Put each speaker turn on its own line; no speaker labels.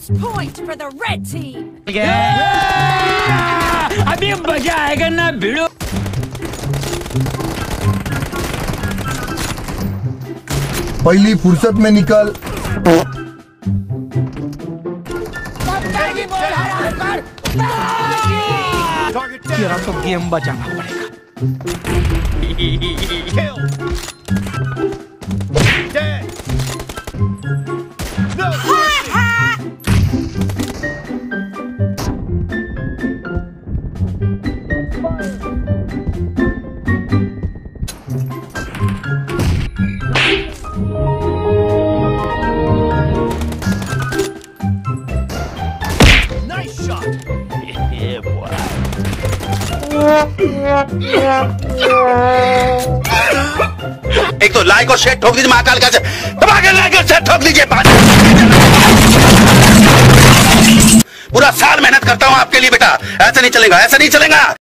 Match point for the red team.
अभी मजा आएगा ना भिड़ो।
पहली फुर्सत में निकल।
तेरा तो गेम बचाना पड़ेगा।
एक तो लाइक और शेयर ठोक दीजिए, महाकाल का दबा के लाइक और शेयर ठोक दीजिए। पूरा साल मेहनत करता हूँ आपके लिए बेटा, ऐसा नहीं चलेगा, ऐसा नहीं चलेगा।